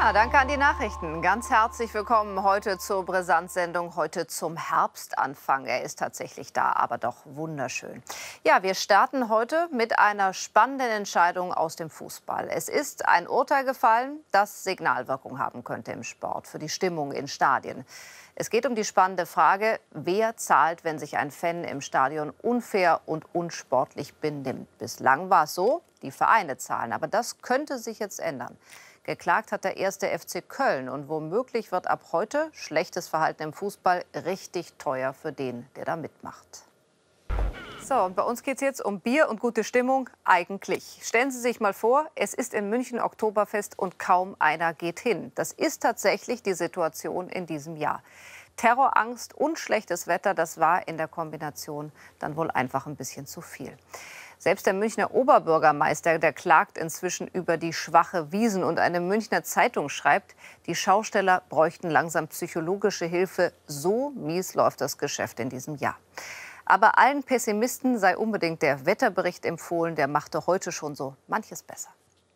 Ja, danke an die Nachrichten. Ganz herzlich willkommen heute zur Brisant-Sendung, heute zum Herbstanfang. Er ist tatsächlich da, aber doch wunderschön. Ja, wir starten heute mit einer spannenden Entscheidung aus dem Fußball. Es ist ein Urteil gefallen, das Signalwirkung haben könnte im Sport, für die Stimmung in Stadien. Es geht um die spannende Frage, wer zahlt, wenn sich ein Fan im Stadion unfair und unsportlich benimmt. Bislang war es so, die Vereine zahlen, aber das könnte sich jetzt ändern. Geklagt hat der 1. FC Köln und womöglich wird ab heute schlechtes Verhalten im Fußball richtig teuer für den, der da mitmacht. So, und bei uns geht es jetzt um Bier und gute Stimmung eigentlich. Stellen Sie sich mal vor, es ist in München Oktoberfest und kaum einer geht hin. Das ist tatsächlich die Situation in diesem Jahr. Terrorangst und schlechtes Wetter, das war in der Kombination dann wohl einfach ein bisschen zu viel. Selbst der Münchner Oberbürgermeister, der klagt inzwischen über die schwache Wiesn. Und eine Münchner Zeitung schreibt, die Schausteller bräuchten langsam psychologische Hilfe. So mies läuft das Geschäft in diesem Jahr. Aber allen Pessimisten sei unbedingt der Wetterbericht empfohlen. Der machte heute schon so manches besser.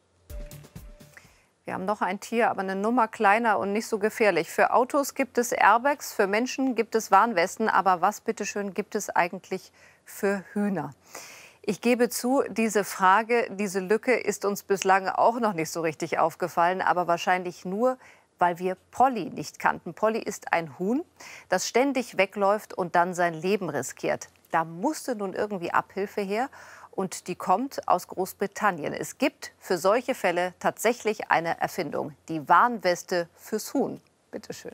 Wir haben noch ein Tier, aber eine Nummer kleiner und nicht so gefährlich. Für Autos gibt es Airbags, für Menschen gibt es Warnwesten. Aber was bitteschön gibt es eigentlich für Hühner? Ich gebe zu, diese Frage, diese Lücke ist uns bislang auch noch nicht so richtig aufgefallen, aber wahrscheinlich nur, weil wir Polly nicht kannten. Polly ist ein Huhn, das ständig wegläuft und dann sein Leben riskiert. Da musste nun irgendwie Abhilfe her und die kommt aus Großbritannien. Es gibt für solche Fälle tatsächlich eine Erfindung, die Warnweste fürs Huhn. Bitte schön.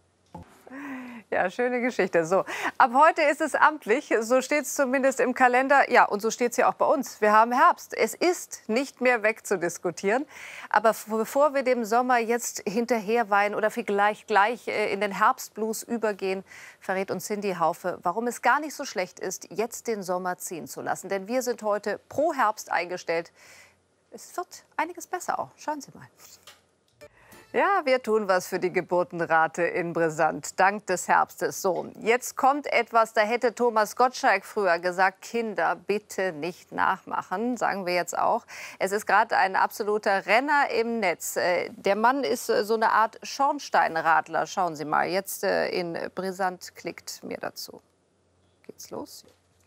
Ja, schöne Geschichte. So, ab heute ist es amtlich, so steht es zumindest im Kalender. Ja, und so steht es ja auch bei uns. Wir haben Herbst. Es ist nicht mehr wegzudiskutieren. Aber bevor wir dem Sommer jetzt hinterherweinen oder vielleicht gleich in den Herbstblues übergehen, verrät uns Cindy Haufe, warum es gar nicht so schlecht ist, jetzt den Sommer ziehen zu lassen. Denn wir sind heute pro Herbst eingestellt. Es wird einiges besser auch. Schauen Sie mal. Ja, wir tun was für die Geburtenrate in Brisant, dank des Herbstes. So, jetzt kommt etwas, da hätte Thomas Gottschalk früher gesagt, Kinder, bitte nicht nachmachen, sagen wir jetzt auch. Es ist gerade ein absoluter Renner im Netz. Der Mann ist so eine Art Schornsteinradler. Schauen Sie mal, jetzt in Brisant klickt mir dazu. Geht's los?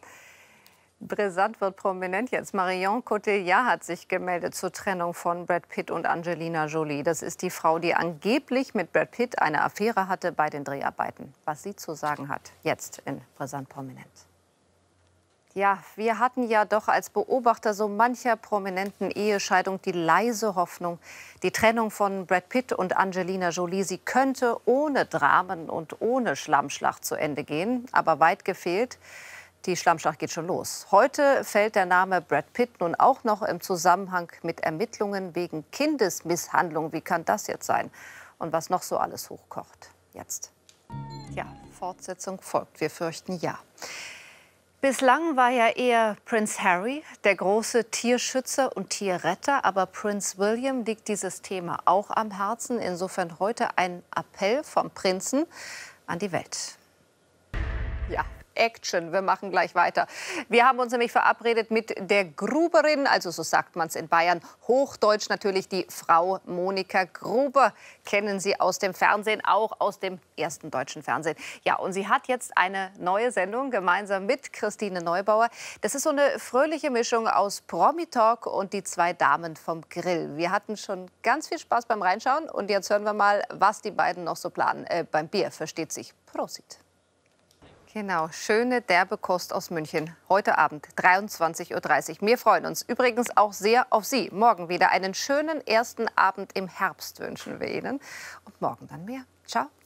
Brisant wird prominent jetzt. Marion Cotillard hat sich gemeldet zur Trennung von Brad Pitt und Angelina Jolie. Das ist die Frau, die angeblich mit Brad Pitt eine Affäre hatte bei den Dreharbeiten. Was sie zu sagen hat, jetzt in Brisant prominent. Ja, wir hatten ja doch als Beobachter so mancher prominenten Ehescheidung die leise Hoffnung, die Trennung von Brad Pitt und Angelina Jolie, sie könnte ohne Dramen und ohne Schlammschlacht zu Ende gehen. Aber weit gefehlt. Die Schlammschlacht geht schon los. Heute fällt der Name Brad Pitt nun auch noch im Zusammenhang mit Ermittlungen wegen Kindesmisshandlung. Wie kann das jetzt sein? Und was noch so alles hochkocht. Jetzt. Ja, Fortsetzung folgt. Wir fürchten ja. Bislang war ja eher Prinz Harry der große Tierschützer und Tierretter. Aber Prinz William liegt dieses Thema auch am Herzen. Insofern heute ein Appell vom Prinzen an die Welt. Ja. Action. Wir machen gleich weiter. Wir haben uns nämlich verabredet mit der Gruberin, also so sagt man es in Bayern, hochdeutsch natürlich die Frau Monika Gruber. Kennen Sie aus dem Fernsehen, auch aus dem ersten deutschen Fernsehen. Ja, und sie hat jetzt eine neue Sendung gemeinsam mit Christine Neubauer. Das ist so eine fröhliche Mischung aus Promi-Talk und die zwei Damen vom Grill. Wir hatten schon ganz viel Spaß beim Reinschauen und jetzt hören wir mal, was die beiden noch so planen. Beim Bier, versteht sich. Prosit. Genau, schöne, derbe Kost aus München. Heute Abend, 23:30 Uhr. Wir freuen uns übrigens auch sehr auf Sie. Morgen wieder einen schönen ersten Abend im Herbst wünschen wir Ihnen. Und morgen dann mehr. Ciao.